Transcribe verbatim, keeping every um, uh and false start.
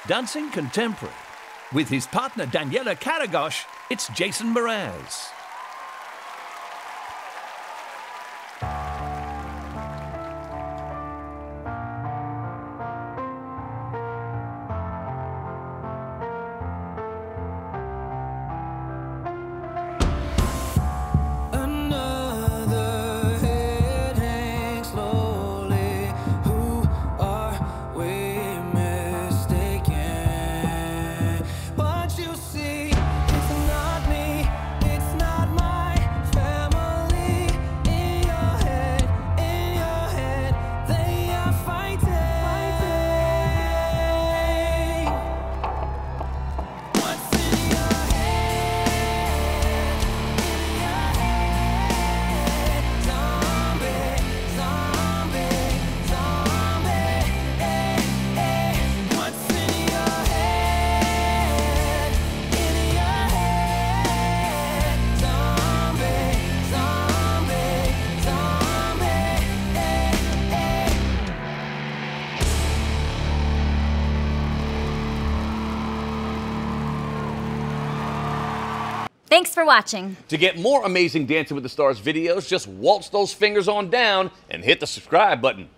Dancing contemporary. With his partner Daniella, it's Jason Mraz. Thanks for watching. To get more amazing Dancing with the Stars videos, just waltz those fingers on down and hit the subscribe button.